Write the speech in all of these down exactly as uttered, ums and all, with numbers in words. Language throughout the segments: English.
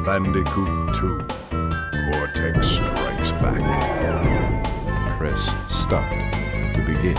Bandicoot two. Cortex strikes back. Press start to begin.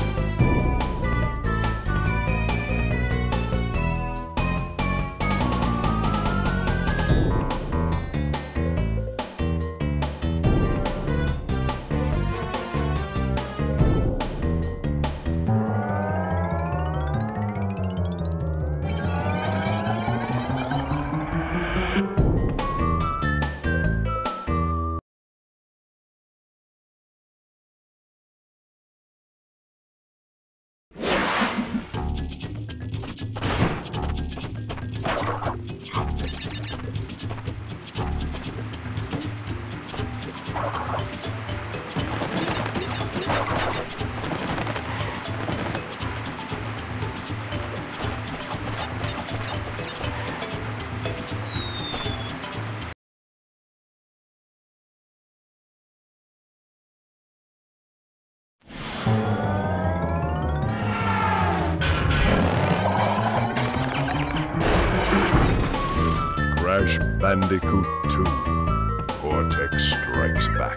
Crash Bandicoot two. Cortex strikes back.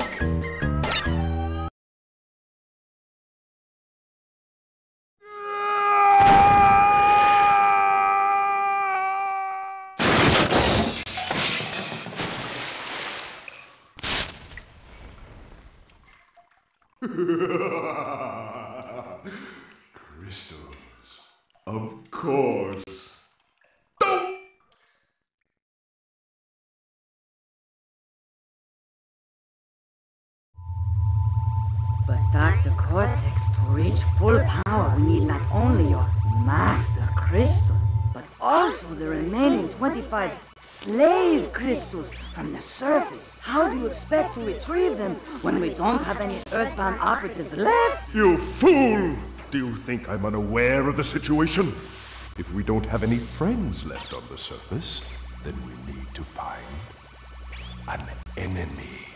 Crystals. Of course. But Doctor Cortex, to reach full power, we need not only your master crystal, but also the remaining twenty-five slave crystals from the surface. How do you expect to retrieve them when we don't have any Earthbound operatives left? You fool! Do you think I'm unaware of the situation? If we don't have any friends left on the surface, then we need to find an enemy.